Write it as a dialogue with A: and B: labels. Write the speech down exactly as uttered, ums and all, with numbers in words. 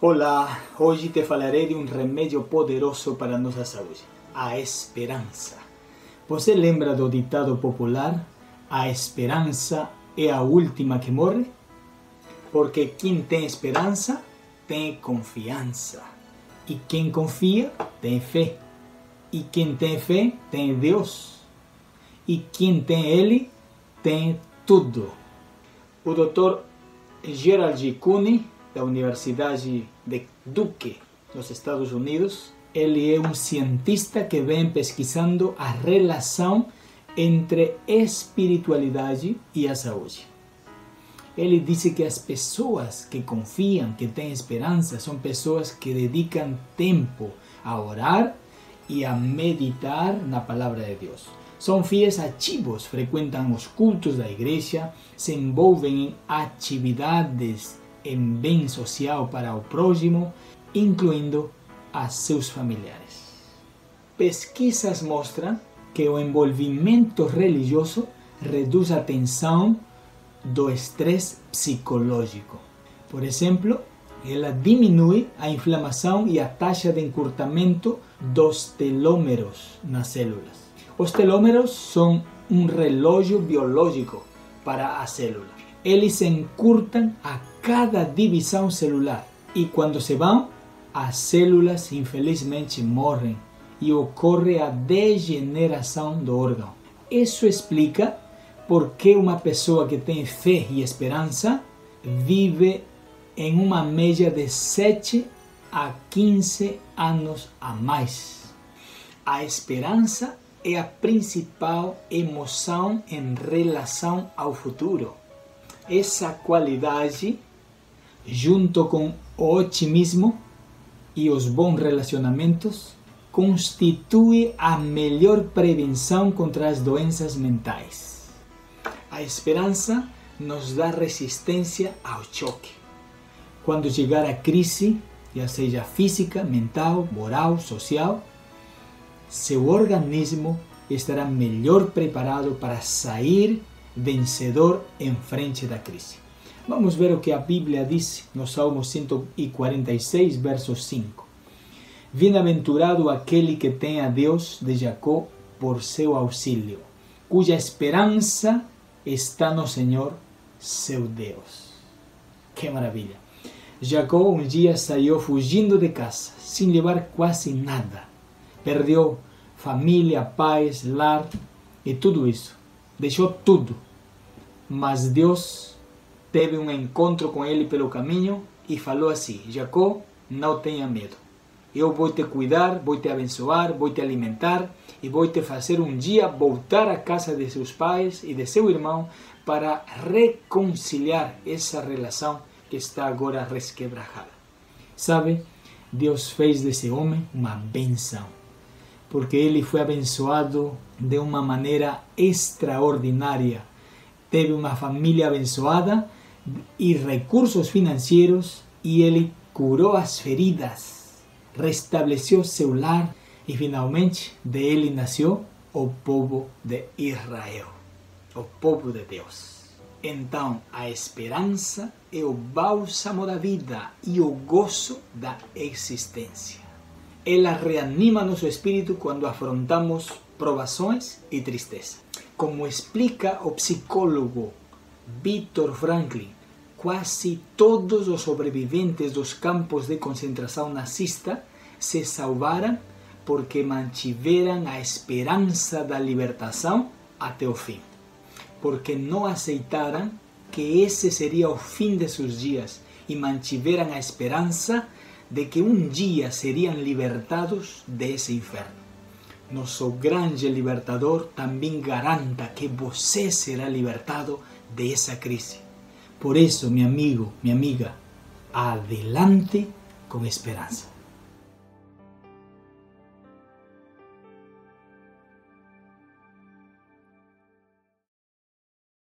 A: Olá, hoje te falarei de um remédio poderoso para a nossa saúde, a esperança. Você lembra do ditado popular, a esperança é a última que morre? Porque quem tem esperança tem confiança. E quem confia tem fé. E quem tem fé tem Deus. E quem tem Ele tem tudo. O doutor Gerald Cooney, da Universidade de Duke, nos Estados Unidos, ele é um cientista que vem pesquisando a relação entre espiritualidade e a saúde. Ele disse que as pessoas que confiam, que têm esperança, são pessoas que dedicam tempo a orar e a meditar na palavra de Deus. São fiéis ativos, frequentam os cultos da igreja, se envolvem em atividades em bem social para o próximo, incluindo a seus familiares. Pesquisas mostram que o envolvimento religioso reduz a tensão do estresse psicológico. Por exemplo, ela diminui a inflamação e a taxa de encurtamento dos telômeros nas células. Os telômeros são um relógio biológico para a célula. Eles se encurtam a cada divisão celular e quando se vão, as células infelizmente morrem e ocorre a degeneração do órgão. Isso explica por que uma pessoa que tem fé e esperança vive em uma média de sete a quinze anos a mais. A esperança é a principal emoção em relação ao futuro. Essa qualidade, junto com o otimismo e os bons relacionamentos, constitui a melhor prevenção contra as doenças mentais. A esperança nos dá resistência ao choque. Quando chegar a crise, já seja física, mental, moral, social, seu organismo estará melhor preparado para sair vencedor em frente da crise. Vamos ver o que a Bíblia diz no Salmo cento e quarenta e seis, verso cinco. Bem-aventurado aquele que tem a Deus de Jacó por seu auxílio, cuja esperança está no Senhor, seu Deus. Que maravilha! Jacó um dia saiu fugindo de casa, sem levar quase nada. Perdeu família, paz, lar e tudo isso. Deixou tudo. Mas Deus teve um encontro com ele pelo caminho e falou assim: Jacó, não tenha medo. Eu vou te cuidar, vou te abençoar, vou te alimentar e vou te fazer um dia voltar à casa de seus pais e de seu irmão para reconciliar essa relação que está agora resquebrajada. Sabe, Deus fez desse homem uma benção, porque ele foi abençoado de uma maneira extraordinária. Teve uma família abençoada e recursos financeiros e ele curou as feridas, restabeleceu seu lar e finalmente dele nasceu o povo de Israel, o povo de Deus. Então a esperança é o bálsamo da vida e o gozo da existência. Ela reanima nosso espírito quando afrontamos provações e tristeza. Como explica o psicólogo Viktor Frankl, quase todos os sobreviventes dos campos de concentração nazista se salvaram porque mantiveram a esperança da libertação até o fim. Porque não aceitaram que esse seria o fim de seus dias e mantiveram a esperança de que um dia seriam libertados desse inferno. Nosso grande libertador também garanta que você será libertado dessa crise. Por isso, meu amigo, minha amiga, adelante com esperança.